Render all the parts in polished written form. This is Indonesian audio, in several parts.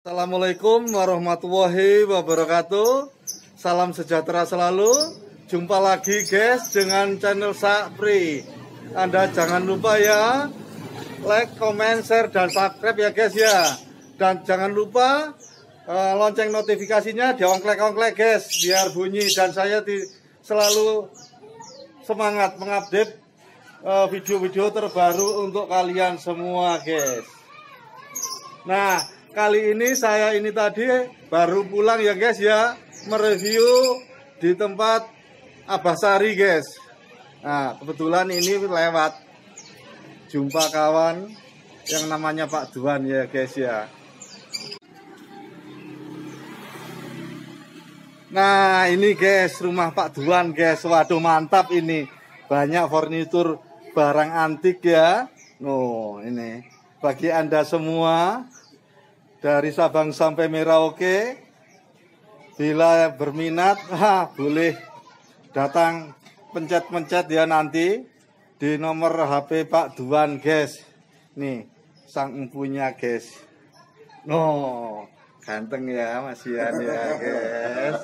Assalamualaikum warahmatullahi wabarakatuh. Salam sejahtera selalu. Jumpa lagi guys dengan channel Sakpri. Anda jangan lupa ya, like, comment, share, dan subscribe ya guys ya. Dan jangan lupa lonceng notifikasinya diongklek-ongklek guys, biar bunyi dan saya selalu semangat mengupdate video-video terbaru untuk kalian semua guys. Nah, kali ini saya tadi baru pulang ya guys ya, mereview di tempat Abahsari guys. Nah, kebetulan ini lewat jumpa kawan yang namanya Pak Duan ya guys ya. Nah, ini guys rumah Pak Duan guys. Waduh, mantap ini. Banyak furnitur barang antik ya. Oh, ini bagi Anda semua dari Sabang sampai Merauke, bila berminat, boleh datang pencet-pencet ya nanti di nomor HP Pak Duan guys. Nih, sang empunya guys. No, ganteng ya Mas Ian ya guys.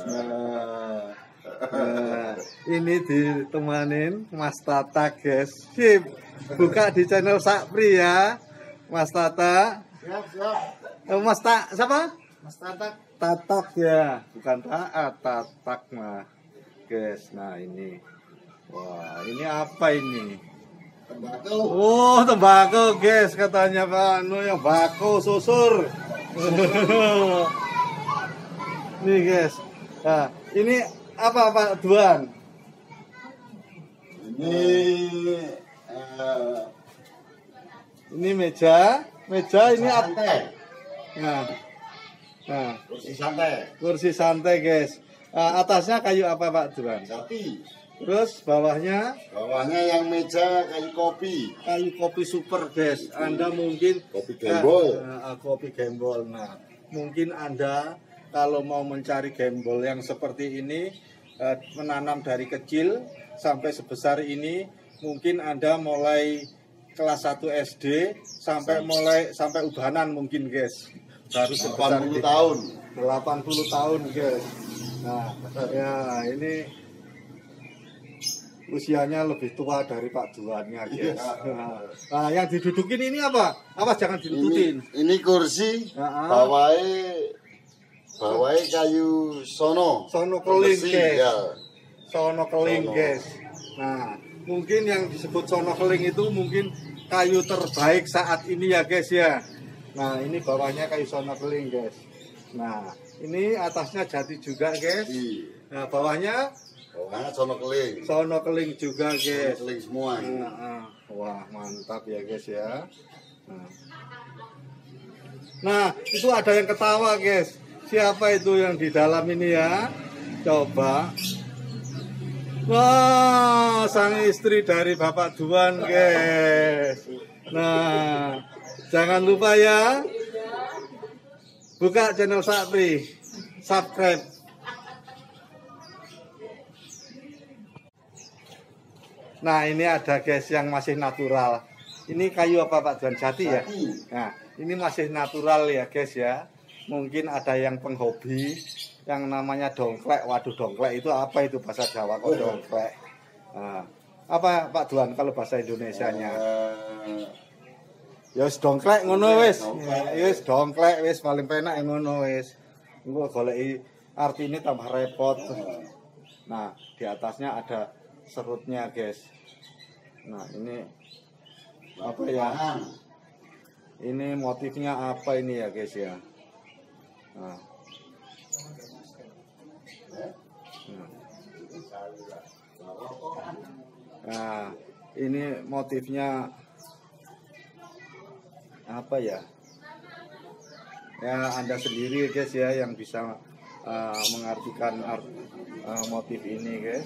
Nah, ini ditemanin Mas Tata guys. Sip, buka di channel Sakpri ya, Mas Tata. Siap. Mas siapa? Mas Tatak. Tatak ya, bukan Taat, Tatak mah, guys. Nah ini, wah ini apa ini? Tembakau. Oh tembakau guys, katanya Pak Anu yang bako susur. Nih guys, nah ini apa Pak Duan? Ini meja ini apa? Nah, kursi santai guys. Atasnya kayu apa Pak Duan? Jati. Terus bawahnya yang meja kayu kopi super guys. Anda mungkin kopi gembol. Kopi gembol. Nah, mungkin Anda kalau mau mencari gembol yang seperti ini, menanam dari kecil sampai sebesar ini, mungkin Anda mulai kelas 1 SD sampai ubanan mungkin guys. Baru sebesar 80 tahun. 80 tahun guys. Nah, ya ini usianya lebih tua dari Pak Duannya guys. Nah, yang didudukin ini apa? Apa jangan didudukin? Ini kursi. Bawahnya kayu sono keling guys. Ya. Sono keling guys. Nah, mungkin yang disebut sono keling itu mungkin kayu terbaik saat ini ya guys ya. Nah ini bawahnya kayu sono keling guys. Nah ini atasnya jati juga guys. Nah bawahnya sono keling juga guys. Sono keling semua. Wah mantap ya guys ya. Nah itu ada yang ketawa guys. Siapa itu yang di dalam ini ya? Coba. Wah, sang istri dari Bapak Duan, guys. Nah, jangan lupa ya, buka channel Sakpri, subscribe. Nah, ini ada guys yang masih natural. Ini kayu apa Pak Duan? Jati ya? Nah, ini masih natural ya guys ya. Mungkin ada yang penghobi yang namanya dongklek. Waduh, dongklek itu apa itu bahasa Jawa kok dongklek? Nah, apa Pak Duan kalau bahasa Indonesianya? Ya wis dongklek ngono wis. Ya wis dongklek wis paling penak ngono wis. Engko goleki artine tambah repot. Nah, di atasnya ada serutnya, guys. Nah, ini apa ya? Ini motifnya apa ini ya, guys ya? Nah. Nah, ini motifnya apa ya? Ya Anda sendiri guys ya yang bisa mengartikan motif ini guys.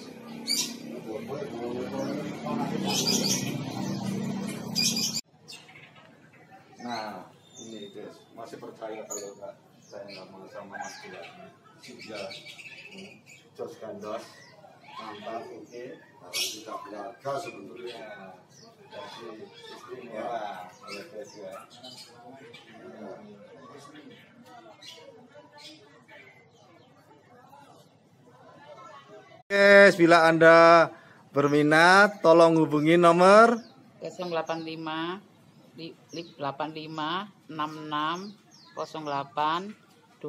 Nah, ini guys, masih percaya kalau saya nggak mau sama Mas Duan. Sudah, Jos Gandos, mantap, oke. Kita keluarga sebetulnya. Jadi istimewa oleh guys ya. Guys, bila Anda berminat, tolong hubungi nomor 085 85 66 08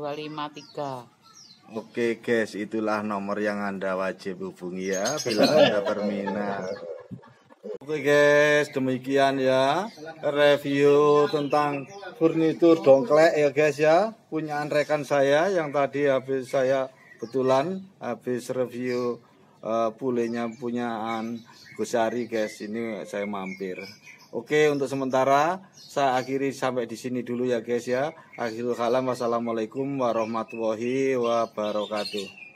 253. Oke guys, itulah nomor yang Anda wajib hubungi ya bila Anda berminat. Oke guys, demikian ya review tentang furnitur dongklek ya guys ya, punyaan rekan saya yang tadi kebetulan habis review pulenya punyaan Gusari guys, ini saya mampir. Oke, untuk sementara saya akhiri sampai di sini dulu ya guys ya. Akhirul kalam, wassalamualaikum warahmatullahi wabarakatuh.